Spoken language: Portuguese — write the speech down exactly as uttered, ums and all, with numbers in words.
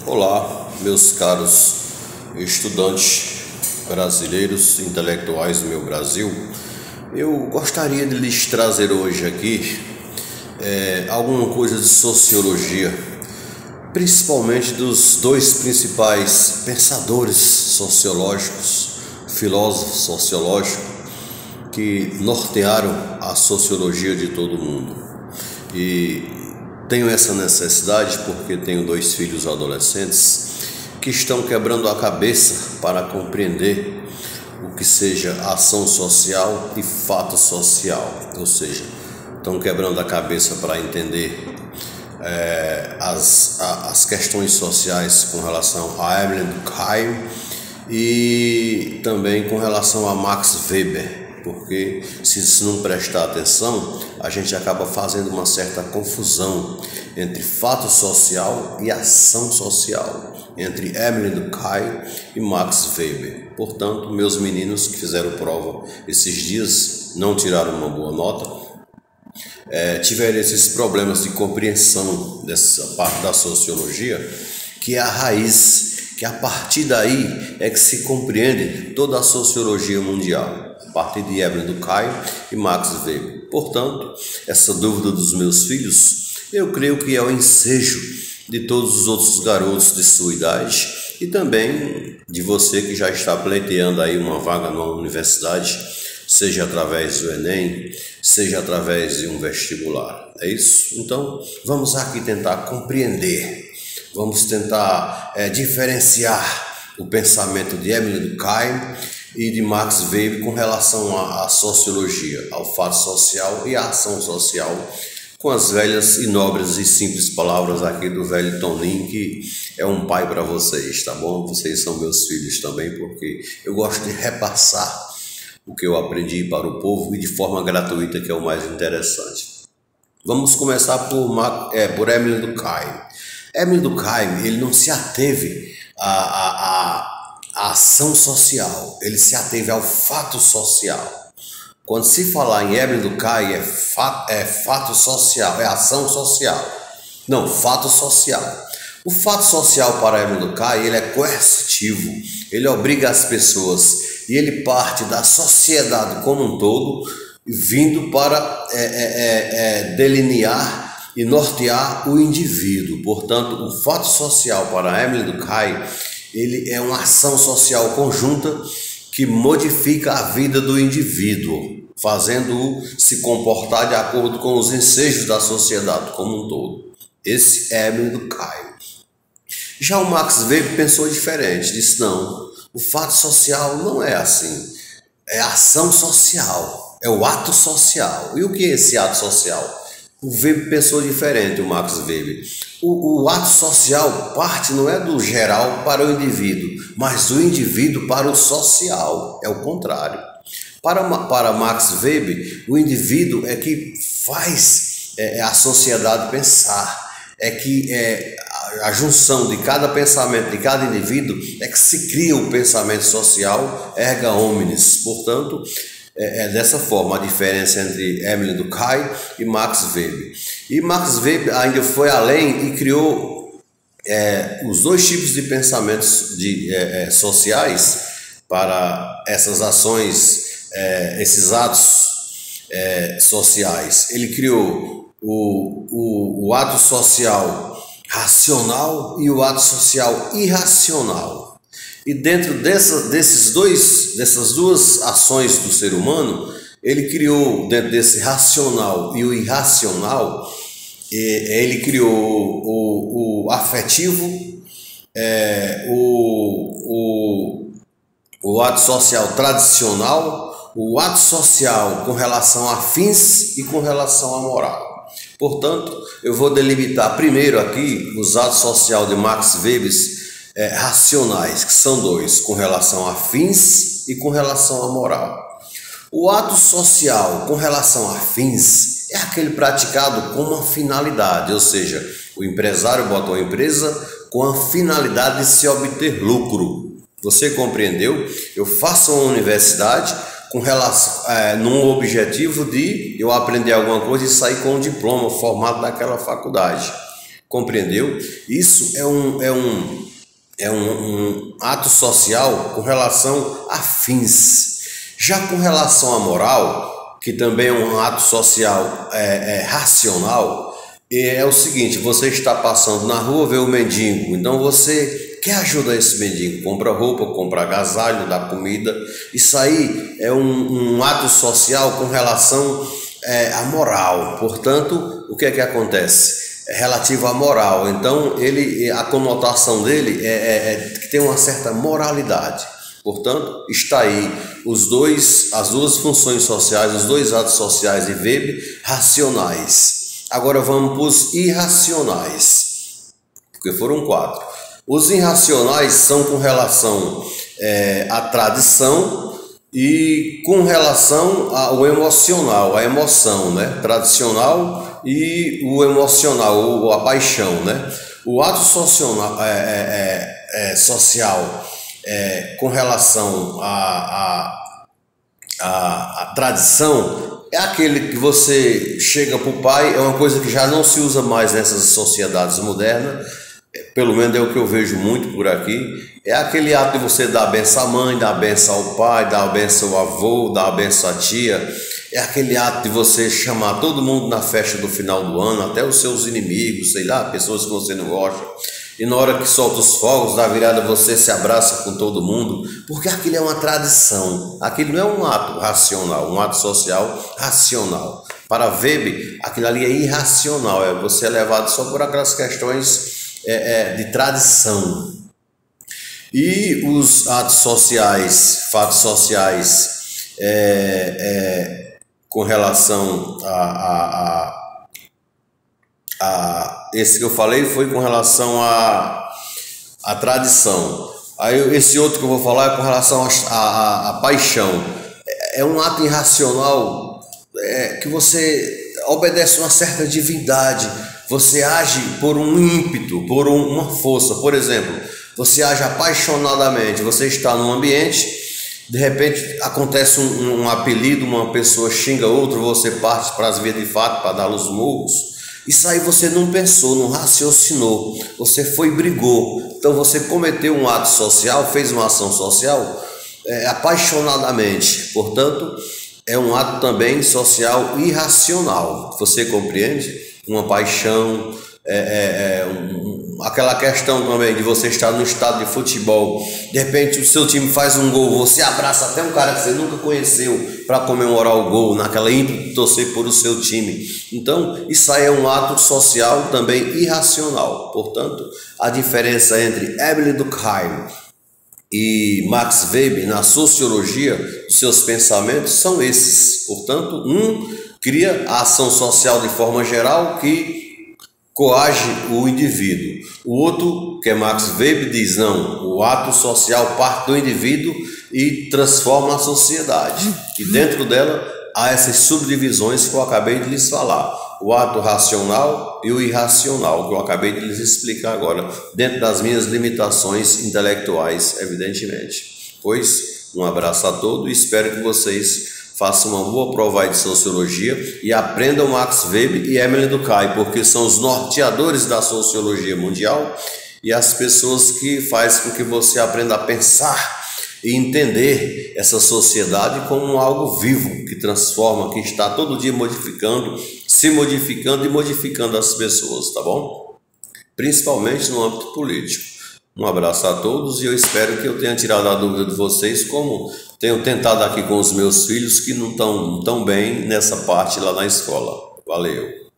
Olá, meus caros estudantes brasileiros, intelectuais do meu Brasil. Eu gostaria de lhes trazer hoje aqui é, alguma coisa de sociologia, principalmente dos dois principais pensadores sociológicos, filósofos sociológicos, que nortearam a sociologia de todo mundo. E tenho essa necessidade porque tenho dois filhos adolescentes que estão quebrando a cabeça para compreender o que seja ação social e fato social, ou seja, estão quebrando a cabeça para entender é, as, a, as questões sociais com relação a Emile Durkheim e também com relação a Max Weber. Porque se não prestar atenção, a gente acaba fazendo uma certa confusão entre fato social e ação social, entre Emile Durkheim e Max Weber. Portanto, meus meninos que fizeram prova esses dias, não tiraram uma boa nota, é, tiveram esses problemas de compreensão dessa parte da sociologia, que é a raiz, que a partir daí é que se compreende toda a sociologia mundial, a partir de Emile Durkheim e Max Weber. Portanto, essa dúvida dos meus filhos, eu creio que é o ensejo de todos os outros garotos de sua idade e também de você que já está pleiteando aí uma vaga numa universidade, seja através do Enem, seja através de um vestibular. É isso? Então, vamos aqui tentar compreender, vamos tentar é, diferenciar o pensamento de Emile Durkheim e de Max Weber com relação à, à sociologia, ao fato social e à ação social, com as velhas e nobres e simples palavras aqui do velho Toninho, que é um pai para vocês, tá bom? Vocês são meus filhos também, porque eu gosto de repassar o que eu aprendi para o povo e de forma gratuita, que é o mais interessante. Vamos começar por, é, por Emile Durkheim. Emile Durkheim, ele não se ateve a... a, a A ação social, ele se ateve ao fato social. Quando se falar em Emile Durkheim, é fato, é fato social, é ação social. Não, fato social. O fato social para Emile Durkheim, ele é coercitivo, ele obriga as pessoas e ele parte da sociedade como um todo, vindo para é, é, é, delinear e nortear o indivíduo. Portanto, o fato social para Emile Durkheim, ele é uma ação social conjunta que modifica a vida do indivíduo, fazendo-o se comportar de acordo com os ensejos da sociedade como um todo. Esse é Emile Durkheim. Já o Max Weber pensou diferente, disse não, o fato social não é assim, é a ação social, é o ato social. E o que é esse ato social? O Weber pensou diferente, o Max Weber. O, o ato social parte não é do geral para o indivíduo, mas do indivíduo para o social. É o contrário. Para, para Max Weber, o indivíduo é que faz é, a sociedade pensar. É que é, a, a junção de cada pensamento de cada indivíduo é que se cria o pensamento social erga omnes. Portanto, É, é dessa forma a diferença entre Emile Durkheim e Max Weber. E Max Weber ainda foi além e criou é, os dois tipos de pensamentos de, é, é, sociais para essas ações, é, esses atos é, sociais. Ele criou o, o, o ato social racional e o ato social irracional. E dentro dessa, desses dois, dessas duas ações do ser humano, ele criou, dentro desse racional e o irracional, ele criou o, o afetivo, é, o, o, o ato social tradicional, o ato social com relação a fins e com relação à moral. Portanto, eu vou delimitar primeiro aqui os atos sociais de Max Weber, É, racionais, que são dois, com relação a fins e com relação à moral. O ato social com relação a fins é aquele praticado com uma finalidade, ou seja, o empresário botou a empresa com a finalidade de se obter lucro. Você compreendeu? Eu faço uma universidade com relação, é, num objetivo de eu aprender alguma coisa e sair com um diploma formado daquela faculdade. Compreendeu? Isso é um, é um, é um, um ato social com relação a fins. Já com relação à moral, que também é um ato social é, é, racional, é o seguinte: você está passando na rua, vê o mendigo, então você quer ajudar esse mendigo, compra roupa, compra agasalho, dá comida. Isso aí é um, um ato social com relação é, à moral. Portanto, o que é que acontece? É relativo à moral. Então, ele, a conotação dele é, é, é que tem uma certa moralidade. Portanto, está aí os dois, as duas funções sociais, os dois atos sociais de Weber racionais. Agora vamos para os irracionais, porque foram quatro. Os irracionais são com relação é, à tradição e com relação ao emocional, a emoção, né? Tradicional e o emocional, ou a paixão, né? O ato social, é, é, é, social é, com relação à a, a, a tradição é aquele que você chega para o pai, é uma coisa que já não se usa mais nessas sociedades modernas, pelo menos é o que eu vejo muito por aqui. É aquele ato de você dar a benção à mãe, dar a benção ao pai, dar a benção ao avô, dar a benção à tia. É aquele ato de você chamar todo mundo na festa do final do ano, até os seus inimigos, sei lá, pessoas que você não gosta. E na hora que solta os fogos da virada, você se abraça com todo mundo, porque aquilo é uma tradição. Aquilo não é um ato racional, um ato social racional. Para Weber, aquilo ali é irracional, é você é levado só por aquelas questões é, é, de tradição. E os atos sociais, fatos sociais, é, é, com relação a, a, a A, esse que eu falei foi com relação à a, a tradição. Aí esse outro que eu vou falar é com relação à paixão. É, é um ato irracional é, que você obedece uma certa divindade. Você age por um ímpeto, por um, uma força. Por exemplo, você age apaixonadamente. Você está num ambiente, de repente acontece um, um apelido, uma pessoa xinga outra, você parte para as vias de fato para dar os murros. Isso aí você não pensou, não raciocinou, você foi e brigou. Então você cometeu um ato social, fez uma ação social é, apaixonadamente. Portanto, é um ato também social irracional. Você compreende? Uma paixão, é, é, é, um, aquela questão também de você estar no estádio de futebol, de repente o seu time faz um gol, você abraça até um cara que você nunca conheceu para comemorar o gol, naquela ímpeto de torcer por o seu time. Então, isso aí é um ato social também irracional. Portanto, a diferença entre Emile Durkheim e Max Weber na sociologia dos seus pensamentos são esses. Portanto, um cria a ação social de forma geral que coage o indivíduo. O outro, que é Max Weber, diz não, o ato social parte do indivíduo e transforma a sociedade. E dentro dela há essas subdivisões que eu acabei de lhes falar. O ato racional e o irracional, que eu acabei de lhes explicar agora, dentro das minhas limitações intelectuais, evidentemente. Pois, um abraço a todos e espero que vocês façam uma boa prova aí de sociologia e aprendam Max Weber e Emile Durkheim, porque são os norteadores da sociologia mundial e as pessoas que fazem com que você aprenda a pensar e entender essa sociedade como algo vivo, que transforma, que está todo dia modificando, se modificando e modificando as pessoas, tá bom? Principalmente no âmbito político. Um abraço a todos e eu espero que eu tenha tirado a dúvida de vocês, como tenho tentado aqui com os meus filhos que não estão tão bem nessa parte lá na escola. Valeu!